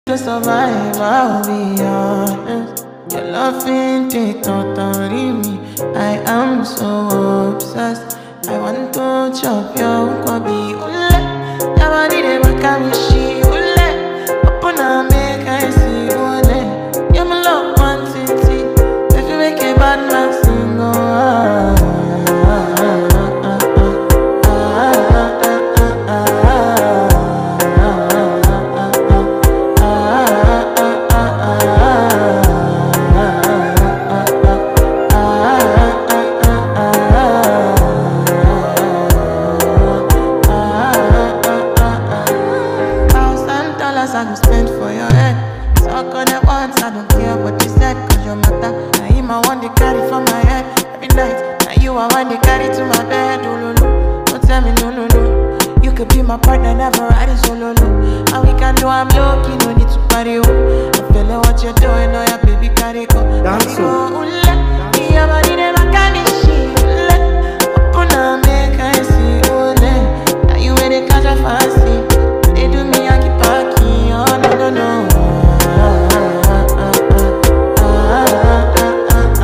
To survive, I'll be honest. Your love ain't it totally me. I am so obsessed. I want to chop your kobe. Ule, your body they back at me, she ule. Open up, make I see ule. You're my love quantity. If you make a bad man sing, oh. I go spend for your head. Talk on it once, I don't care what you said. Cause your matter, now him I want to carry for my head. Every night, now you I want to carry to my bed. Oh, no, no, don't tell me no, no, no. You could be my partner, never ride it solo, no. And we can do I'm low-key, no need to